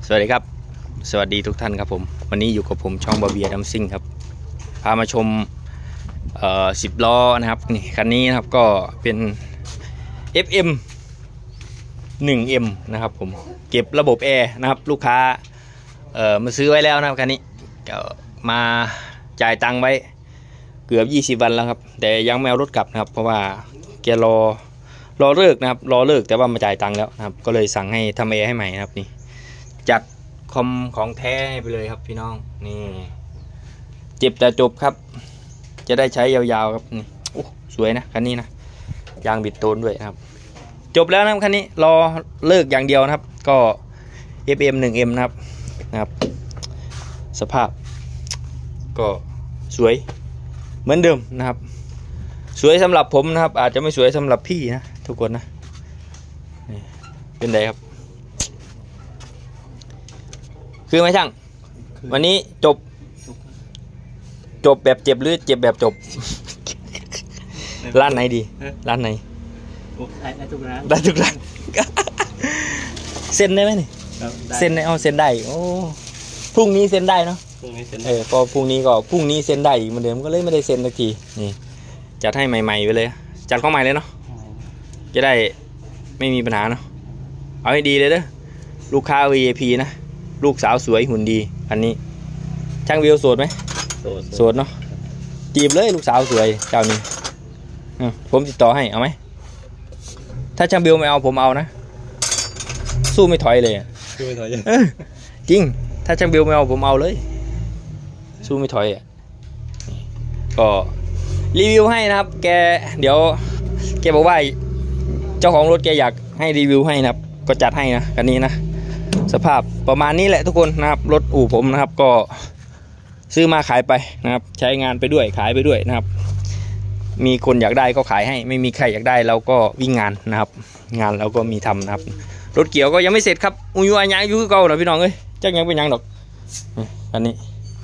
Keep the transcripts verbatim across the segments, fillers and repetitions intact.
สวัสดีครับสวัสดีทุกท่านครับผมวันนี้อยู่กับผมช่องบาเบียดัมซิ่งครับพามาชมเอ่อสิบล้อนะครับนี่คันนี้นะครับก็เป็น เอฟ เอ็ม หนึ่ง เอ็ม นะครับผมเก็บระบบแอร์นะครับลูกค้าเอ่อมาซื้อไว้แล้วนะครับคันนี้ก็มาจ่ายตังค์ไว้เกือบยี่สิบวันแล้วครับแต่ยังไม่เอารถกลับนะครับเพราะว่าแกรอรอเลิกนะครับรอเลิกแต่ว่ามาจ่ายตังค์แล้วนะครับก็เลยสั่งให้ทำแอร์ให้ใหม่นะครับนี่จัดคอมของแท้ไปเลยครับพี่น้องนี่เจ็บแต่จบครับจะได้ใช้ยาวๆครับนี่โอ้สวยนะคันนี้นะยางบิดโตนด้วยนะครับจบแล้วนะครับคันนี้รอเลิกอย่างเดียวนะครับก็ เอฟ เอ็ม หนึ่ง เอ็ม นะครับนะครับสภาพก็สวยเหมือนเดิมนะครับสวยสำหรับผมนะครับอาจจะไม่สวยสำหรับพี่นะทุกคนนะนี่เป็นไงครับคือไหมช่างวันนี้จบจบแบบเจ็บหรือเจ็บแบบจบร้านไหนดีร้านไหนได้ทุกร้านได้ทุกร้านเซ็นได้ไหมนี่เซ็นได้เอาเซ็นได้โอ้พรุ่งนี้เซ็นได้เนาะเออก็พรุ่งนี้ก็พรุ่งนี้เซ็นได้อีกเหมือนเดิมก็เลยไม่ได้เซ็นสักทีนี่จัดให้ใหม่ๆไปเลยจัดเข้าใหม่เลยเนาะจะได้ไม่มีปัญหาเนาะเอาให้ดีเลยเด้อลูกค้า วี ไอ พี นะลูกสาวสวยหุ่นดีอันนี้ช่างวิวโสดไหมโสดเนาะจีบเลยลูกสาวสวยเจ้านี้ผมติดต่อให้เอาไหมถ้าช่างวิวไม่เอาผมเอานะสู้ไม่ถอยเลยสู้ไม่ถอยจริงถ้าช่างวิวไม่เอาผมเอาเลยสู้ไม่ถอยอ่ะก็รีวิวให้นะครับแกเดี๋ยวแกบอกว่าเจ้าของรถแกอยากให้รีวิวให้นะครับก็จัดให้นะคันนี้นะสภาพประมาณนี้แหละทุกคนนะครับรถอู่ผมนะครับก็ซื้อมาขายไปนะครับใช้งานไปด้วยขายไปด้วยนะครับมีคนอยากได้ก็ขายให้ไม่มีใครอยากได้เราก็วิ่งงานนะครับงานเราก็มีทำนะครับรถเกี่ยวก็ยังไม่เสร็จครับอุยอันยังอยู่คือเก่าเหรอพี่น้องเอ้ยจักยังเป็นยังดอกอันนี้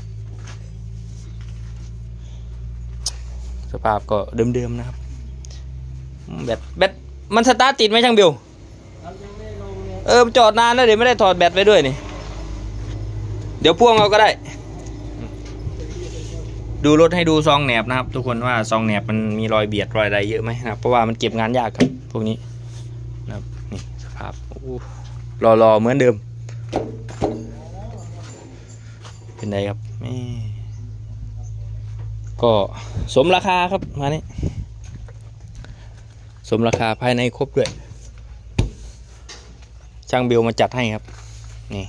สภาพก็เดิมๆนะครับแบตแบตมันสตาร์ทติดไหมช่างบิวเออจอดนานแล้วเดี๋ยวไม่ได้ถอดแบตไปด้วยนี่เดี๋ยวพ่วงเอาก็ได้ดูรถให้ดูซองแหนบนะครับทุกคนว่าซองแหนบมันมีรอยเบียดรอยอะไรเยอะไหมนะครับเพราะว่ามันเก็บงานยากครับพวกนี้นะครับนี่สภาพรอๆเหมือนเดิมเป็นไงครับก็สมราคาครับมานี่สมราคาภายในครบด้วยช่างเบลมาจัดให้ครับนี่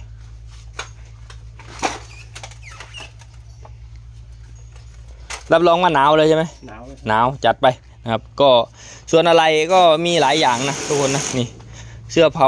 รับรองว่าหนาวเลยใช่ไหมหนาวหนาวจัดไปนะครับก็ส่วนอะไรก็มีหลายอย่างนะทุกคนนะนี่เสื้อเผา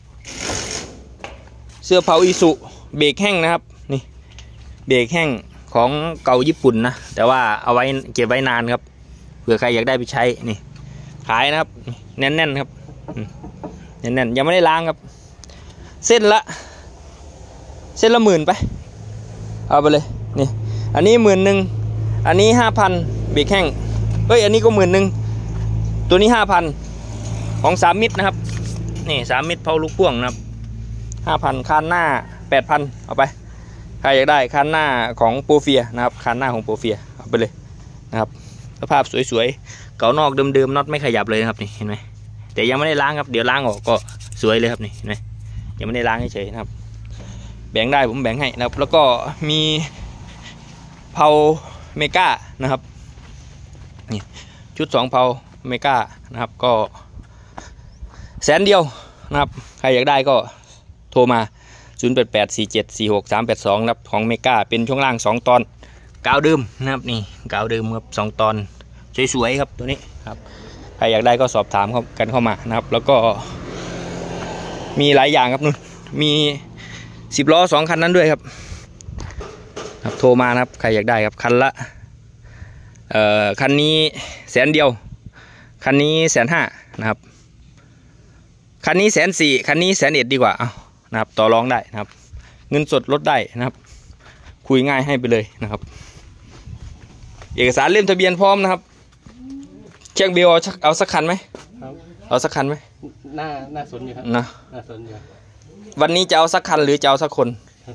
เสื้อเผาอิสุเบรกแห้งนะครับนี่เบรกแห้งของเก่าญี่ปุ่นนะแต่ว่าเอาไว้เก็บไว้นานครับเผื่อใครอยากได้ไปใช้นี่ขายนะครับแน่นๆครับแน่นๆยังไม่ได้ล้างครับเส้นละเส้นละหมื่นไปเอาไปเลยนี่อันนี้หมื่นหนึ่งอันนี้ห้าพันเบรกแห้งเฮ้ยอันนี้ก็หมื่นหนึ่งตัวนี้ห้าพันของสามมิตรนะครับนี่สามมิตรเผาลูกพ่วงนะครับห้าพันคันหน้าแปดพันเอาไปใครอยากได้คันหน้าของโปรเฟียนะครับคันหน้าของโปรเฟียเอาไปเลยนะครับสภาพสวยๆเก่านอกเดิมๆน็อตไม่ขยับเลยนะครับนี่เห็นไหมแต่ยังไม่ได้ล้างครับเดี๋ยวล้างออกก็สวยเลยครับนี่เห็นไหมยังไม่ได้ล้างเฉยๆนะครับแบ่งได้ผมแบ่งให้นะครับแล้วก็มีเผาเมก้านะครับนี่ชุดสองเผาเมก้านะครับก็แสนเดียวนะครับใครอยากได้ก็โทรมาศูนย์ แปด แปด สี่ เจ็ด สี่ หก สาม แปด สองนะครับของเมก้าเป็นช่วงล่างสองตอนกาวเดิมนะครับนี่กาวเดิมครับสองตอนสวยๆครับตัวนี้ครับใครอยากได้ก็สอบถามกันเข้ามานะครับแล้วก็มีหลายอย่างครับนู่นมีสิบล้อสองคันนั้นด้วยครับครับโทรมานะครับใครอยากได้ครับคันละเอ่อคันนี้แสนเดียวคันนี้แสนห้านะครับคันนี้แสนสี่คันนี้แสนเอ็ดดีกว่าเอานะครับต่อรองได้นะครับเงินสดลดได้นะครับคุยง่ายให้ไปเลยนะครับเอกสารเล่มทะเบียนพร้อมนะครับเช็คบิลเอาเอาสักคันไหมเอาสักคันไหมหน้าหน้าสนอยู่ครับนะหน้าสนอยู่วันนี้จะเอาสักคันหรือจะเอาสักคน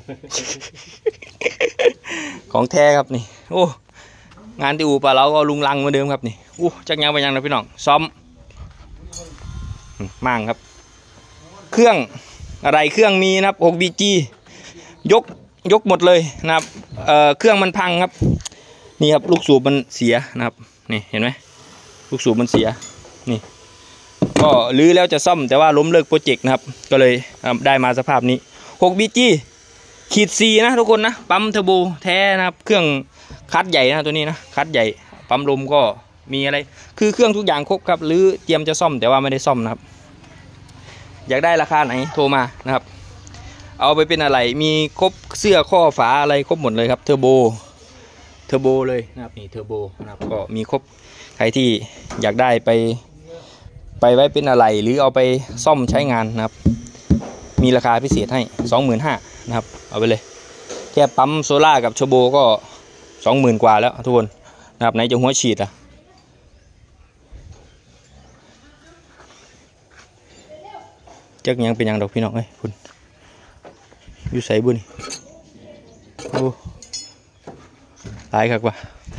ของแท้ครับนี่โอ้งานที่อู่ปลาเราก็ลุงลังเหมือนเดิมครับนี่อู้จักยังไปยังนะพี่น้องซ้อมมั่งครับเครื่องอะไรเครื่องมีนะครับ หก บี จี ยกยกหมดเลยนะครับเอ่อเครื่องมันพังครับนี่ครับลูกสูบมันเสียนะครับนี่เห็นไหมลูกสูบมันเสียนี่ก็ลื้อแล้วจะซ่อมแต่ว่าล้มเลิกโปรเจกต์นะครับก็เลยได้มาสภาพนี้ หก บี จี ขีดสี่นะทุกคนนะปั๊มเทอร์โบแท้นะครับเครื่องคัดใหญ่นะตัวนี้นะคัดใหญ่ปั๊มลมก็มีอะไรคือเครื่องทุกอย่างครบครับหรือเตรียมจะซ่อมแต่ว่าไม่ได้ซ่อมนะครับอยากได้ราคาไหนโทรมานะครับเอาไปเป็นอะไรมีครบเสื้อข้อฝาอะไรครบหมดเลยครับเทอร์โบเทอร์โบเลยนะครับนี่เทอร์โบนะครับก็มีครบใครที่อยากได้ไปไปไว้เป็นอะไรหรือเอาไปซ่อมใช้งานนะครับมีราคาพิเศษให้ สองหมื่นห้าพัน นะครับเอาไปเลยแค่ปั๊มโซล่ากับเทอร์โบก็ สองหมื่น กว่าแล้วทุกคนนะครับไหนจะหัวฉีดอ่ะจักยังเป็นยังดอกพี่น้องเอ้ยคุณอยู่ใส่บุญโอ้ตายครับว่ะ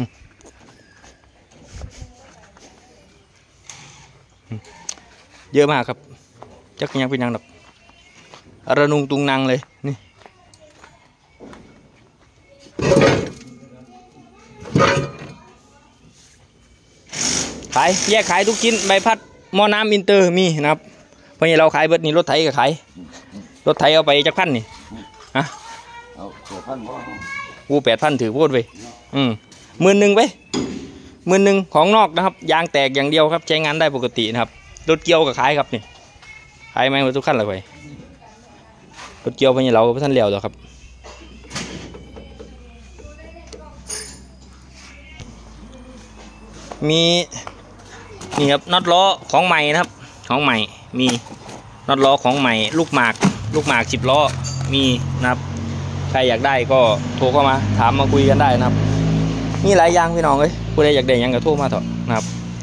เยอะมากครับจักยังเป็นยังดอกระนุงตุงนางเลยนี่ขายแยกขายทุกชิ้นใบพัดหม้อน้ำอินเตอร์มีนะครับเพราะงี้เราขายเบิดนี่รถไถก็ขายรถไถเอาไปจักพันนี่ฮะเอาแปดพันกูแปดพันถือพูดไปอืมหมื่นหนึ่งไปหมื่นหนึ่งของนอกนะครับยางแตกอย่างเดียวครับใช้งานได้ปกตินะครับรถเกี่ยวก็ขายครับนี่ขายไหมหมดทุกขั้นเลยไปรถเกี่ยวไปนี่เราท่านเลี้ยวหรอครับมีนี่ครับน็อตล้อของใหม่นะครับของใหม่มีน็อตล้อของใหม่ลูกหมากลูกหมากสิบล้อมีนะครับใครอยากได้ก็โทรเข้ามาถามมาคุยกันได้นะครับมีหลายอย่างพี่น้องเลยผู้ใดอยากได้ยังก็โทรมาเถอะนะครับ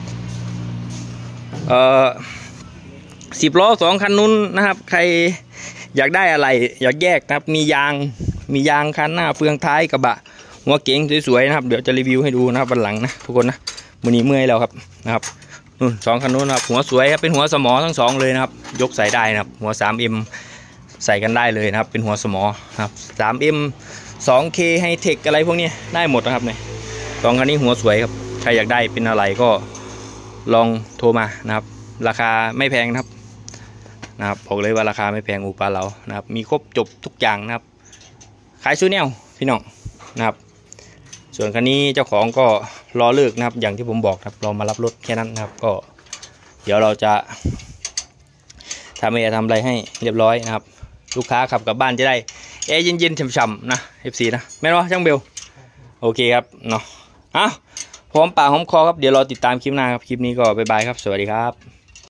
เอ่อสิบล้อสองคันนู้นนะครับใครอยากได้อะไรอยากแยกนะครับมียางมียางคันหน้าเฟืองท้ายกระบะหัวเก๋งสวยๆนะครับเดี๋ยวจะรีวิวให้ดูนะครับวันหลังนะทุกคนนะมือนี้เมื่อยแล้วครับนะครับนู่นสองคันนู้นนะครับหัวสวยครับเป็นหัวสมอทั้งสองเลยนะครับยกใส่ได้นะครับหัว สามเอ็ม ใส่กันได้เลยนะครับเป็นหัวสมอนะครับ สามเอ็ม สองเค ไฮเทคอะไรพวกนี้ได้หมดนะครับเนี่ยสองคันนี้หัวสวยครับใครอยากได้เป็นอะไรก็ลองโทรมานะครับราคาไม่แพงนะครับนะครับบอกเลยว่าราคาไม่แพงอู่ปลาเรานะครับมีครบจบทุกอย่างนะครับขายซูเนลพี่น้องนะครับส่วนคันนี้เจ้าของก็รอเลิกนะครับอย่างที่ผมบอกครับรอมารับรถแค่นั้นนะครับก็เดี๋ยวเราจะทำอะไรทำอะไรให้เรียบร้อยนะครับลูกค้าขับกลับบ้านจะได้แอร์เย็นๆฉ่ำๆนะ เอฟ ซี นะแม่นวะช่างเบลโอเคครับเนาะอ้าวพร้อมปากหอมคอครับเดี๋ยวรอติดตามคลิปหน้าครับคลิปนี้ก็บ๊ายบายครับสวัสดีครับ